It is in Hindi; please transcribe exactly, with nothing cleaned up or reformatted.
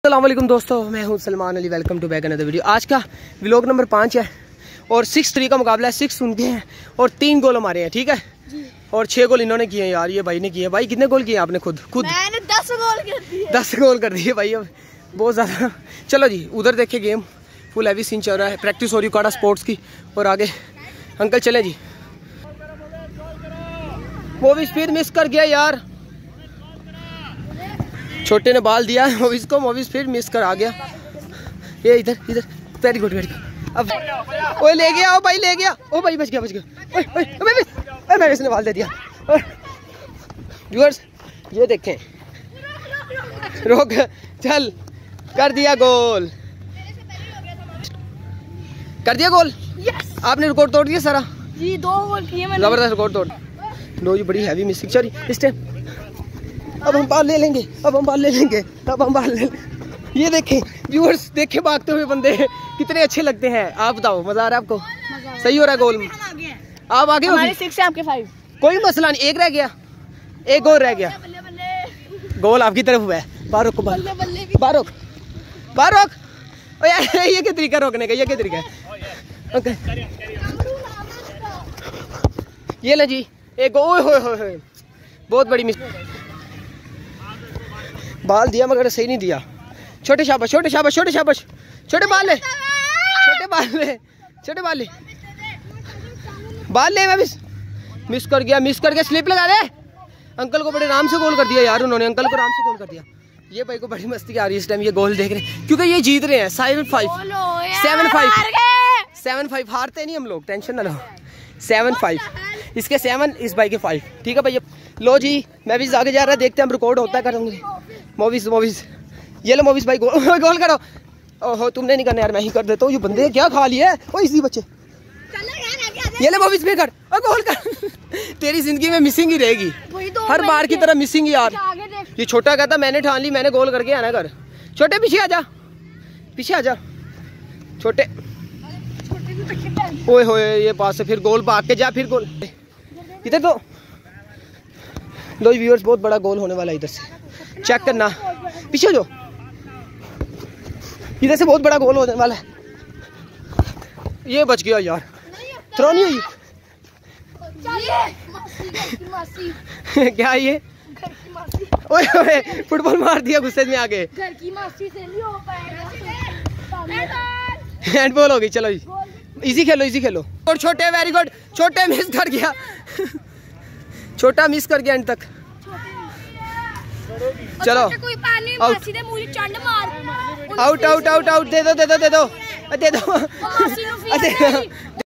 अस्सलाम वालेकुम दोस्तों, मैं हूं Salman Ali. Welcome to back another video. आज का व्लॉग नंबर पाँच है और सिक्स थ्री का मुकाबला है। सिक्स उनके हैं और तीन गोल हमारे हैं, ठीक है जी। और छह गोल इन्होंने किए हैं यार, ये भाई ने किए। भाई कितने गोल किए आपने? खुद खुद मैंने दस गोल कर दिए। दस गोल कर दिए भाई, अब बहुत ज़्यादा। चलो जी, उधर देखे गेम फुल हैवी सीन चल रहा है, प्रैक्टिस हो रही काड़ा स्पोर्ट्स की। और आगे अंकल चले जी। वो भी स्पीड मिस कर गया यार, छोटे ने बाल दिया मोविस को, मोविस फिर मिस कर आ गया। ये इधर इधर, वेरी गुड वेरी गुड। अब ओए ले गया, ओ भाई ले गया, ओ भाई बच गया बच गया। ओए ओए ओए मैं इसने बाल दे दिया। व्यूअर्स ये देखें, रोक, चल कर दिया गोल, कर दिया गोल। यस, आपने रिकॉर्ड तोड़ दिया सारा जी। दो गोल किए मैंने, जबरदस्त रिकॉर्ड तोड़। लो जी, बड़ी हैवी मिसिंग। सॉरी इस टाइम अब हम बाल ले लेंगे, अब हम बाल ले लेंगे, अब हम बाल ले। ये देखें व्यूअर्स, देखे भागते हुए बंदे कितने अच्छे लगते हैं। आप बताओ, मजा आ रहा है आपको? सही हो रहा है गोल में? आप आगे हो? सिक्स है, आपके फाइव। कोई कोई मसला नहीं, एक रह गया, एक गोल रह गया। बल्ले बल्ले, गोल आपकी तरफ हुआ है। बारोक को बार बारोक बारोक ओ यार, ये क्या तरीका रोकने का, ये क्या तरीका है? ओके ये ले जी, एक। ओए होए होए, बहुत बड़ी मिस। बाल दिया मगर सही नहीं दिया। छोटे शाबाश, छोटे शाबाश, छोटे शाबाश, छोटे बाल ले, छोटे बाल ले, छोटे बाल ले, बाल ले। मैं मिस मिस कर गया, मिस कर गया। स्लिप लगा दे। अंकल को बड़े आराम से गोल कर दिया यार उन्होंने, अंकल को आराम से गोल कर दिया। ये भाई को बड़ी मस्ती आ रही है इस टाइम, ये गोल देख रहे हैं क्योंकि ये जीत रहे हैं। Seven five seven five seven five हारते नहीं हम लोग, टेंशन ना लो। सेवन फाइव इसके सेवन, इस भाई के फाइव, ठीक है भैया। लो जी, मैं भी आगे जा रहा है, देखते हैं हम रिकॉर्ड होता है करेंगे। मोविस मोविस ये लो मोविस भाई, गोल गोल करो। ओहो तुमने नहीं करना यार, मैं ही कर देता हूँ। ये बंदे क्या खा लिए है ओ इसी बच्चे। ये ले मोविस भी कर, ओ गोल कर। तेरी जिंदगी में मिसिंग ही रहेगी, हर बार की तरह मिसिंग यार। ये छोटा कहता मैंने ठान ली, मैंने गोल करके आना कर। छोटे पीछे आ जा, पीछे आ जा छोटे। ओए होए, ये पास से फिर गोल भाग के जा, फिर गोल इधर तो। लो व्यूअर्स, बहुत बड़ा गोल होने वाला है इधर से, चेक करना। पीछे जो, इधर से बहुत बड़ा गोल होने वाला है। ये बच गया यार, थ्रो नहीं हुई। क्या ये? ओए ओए, फुटबॉल मार दिया गुस्से में आगे। घर की मासी से नहीं हो पाएगा। हैंडबॉल हो गई। चलो जी, इजी खेलो, इजी खेलो। और छोटे, वेरी गुड। छोटे मिस कर गया, छोटा मिस कर गया एंड तक। चलो out out out out out. दे दो दे दो दे दो दे दो।